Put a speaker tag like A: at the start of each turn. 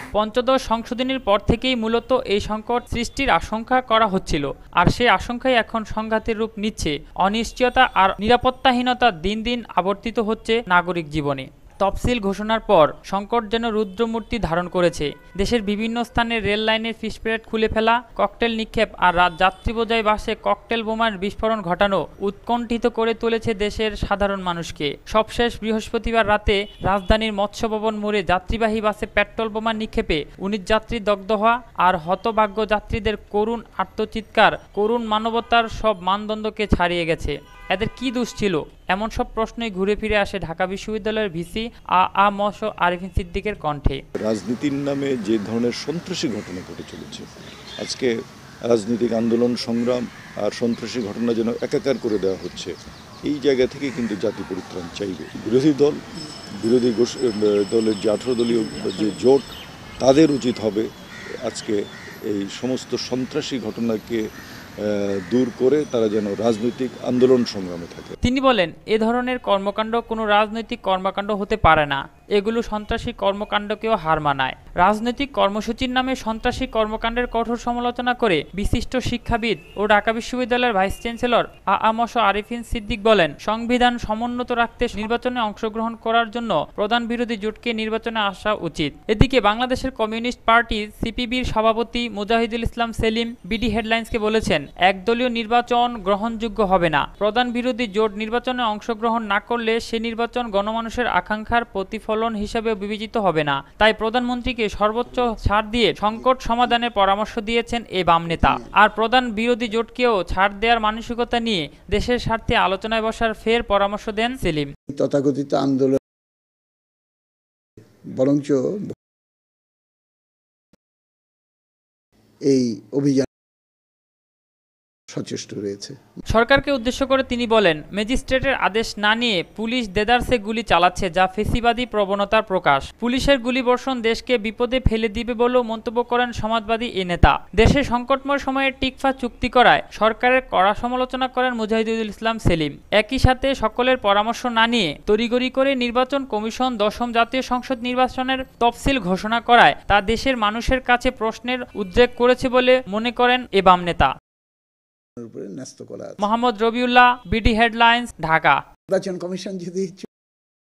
A: পঞ্চদশ সংশোধনীর পর থেকেই মূলত এই সংকট সৃষ্টির আশঙ্কা করা হচ্ছিল, আর সেই আশঙ্কাই এখন সংঘাতের রূপ নিচ্ছে। অনিশ্চয়তা আর নিরাপত্তাহীনতা দিন দিন আবর্তিত হচ্ছে নাগরিক জীবনে। তফসিল ঘোষণার পর সংকট যেন রুদ্রমূর্তি ধারণ করেছে। দেশের বিভিন্ন স্থানে রেল লাইনের ফিসপ্লেট খুলে ফেলা, ককটেল নিক্ষেপ আর যাত্রীবোঝাই বাসে ককটেল বোমার বিস্ফোরণ ঘটানো উৎকণ্ঠিত করে তুলেছে দেশের সাধারণ মানুষকে। সবশেষ বৃহস্পতিবার রাতে রাজধানীর মৎস্য ভবন মোড়ে যাত্রীবাহী বাসে পেট্রোল বোমা নিক্ষেপে ১৯ যাত্রী দগ্ধ হওয়া আর হতভাগ্য যাত্রীদের করুণ আর্তচিৎকার করুণ মানবতার সব মানদণ্ডকে ছাড়িয়ে গেছে। এদের কি দোষ ছিল? এমন সব প্রশ্নই ঘুরে ফিরে আসে ঢাকা বিশ্ববিদ্যালয়ের ভিসি ম আরিফিন সিদ্দিকের কণ্ঠে।
B: রাজনীতির নামে যে ধরনের সন্ত্রাসী ঘটনা ঘটে চলেছে, আজকে রাজনৈতিক আন্দোলন সংগ্রাম আর সন্ত্রাসী ঘটনা যেন একাকার করে দেওয়া হচ্ছে, এই জায়গা থেকে কিন্তু জাতি পরিত্রাণ চাইবে। বিরোধী দলের যে 18 দলীয় যে জোট, তাদের উচিত হবে আজকে এই সমস্ত সন্ত্রাসী ঘটনাকে দূর করে তারা যেন রাজনৈতিক আন্দোলন সংগ্রামে থাকে।
A: তিনি বলেন, এ ধরনের কর্মকাণ্ড কোনো রাজনৈতিক কর্মকাণ্ড হতে পারে না। এগুলো সন্ত্রাসী কর্মকাণ্ডকেও হার মানায়। রাজনৈতিক কর্মসূচির নামে সন্ত্রাসী কর্মকাণ্ডের কঠোর সমালোচনা করে বিশিষ্ট শিক্ষাবিদ ও ঢাকা বিশ্ববিদ্যালয়ের ভাইস চ্যান্সেলর ম আরিফিন সিদ্দিক বলেন, সংবিধান সমুন্নত রাখতে নির্বাচনে অংশগ্রহণ করার জন্য প্রধান বিরোধী জোটকে নির্বাচনে আসা উচিত। এদিকে বাংলাদেশের কমিউনিস্ট পার্টি সিপিবির সভাপতি মুজাহিদুল ইসলাম সেলিম বিডি হেডলাইন্সকে বলেছেন, একদলীয় নির্বাচন গ্রহণযোগ্য হবে না। প্রধান বিরোধী জোট নির্বাচনে অংশগ্রহণ না করলে সে নির্বাচন গণমানুষের আকাঙ্ক্ষার প্রতিফলন হিসেবে বিবেচিত হবে না। তাই প্রধানমন্ত্রীকে সর্বোচ্চ ছাড় দিয়ে সংকট সমাধানের পরামর্শ দিয়েছেন এই বাম নেতা। আর প্রধান বিরোধী জোটকেও ছাড় দেওয়ার মানসিকতা নিয়ে দেশের স্বার্থে আলোচনায় বসার ফের পরামর্শ দেন সেলিম।
C: তথাকথিত আন্দোলন বরঞ্চ এই অভিযান সচেষ্ট রয়েছে।
A: সরকারকে উদ্দেশ্য করে তিনি বলেন, ম্যাজিস্ট্রেটের আদেশ না নিয়ে পুলিশ দেদারসে গুলি চালাচ্ছে, যা ফেসিবাদী প্রবণতার প্রকাশ। পুলিশের গুলিবর্ষণ দেশকে বিপদে ফেলে দিবে বলেও মন্তব্য করেন সমাজবাদী এই নেতা। দেশে সংকটময় সময়ে টিকফা চুক্তি করায় সরকারের কড়া সমালোচনা করেন মুজাহিদুল ইসলাম সেলিম। একই সাথে সকলের পরামর্শ না নিয়ে তড়িঘড়ি করে নির্বাচন কমিশন 10ম জাতীয় সংসদ নির্বাচনের তফসিল ঘোষণা করায় তা দেশের মানুষের কাছে প্রশ্নের উদ্রেক করেছে বলে মনে করেন এ বাম নেতা।
C: Mohammad
A: Rabiullah, BD headlines, Dhaka.
C: নির্বাচন কমিশন যদি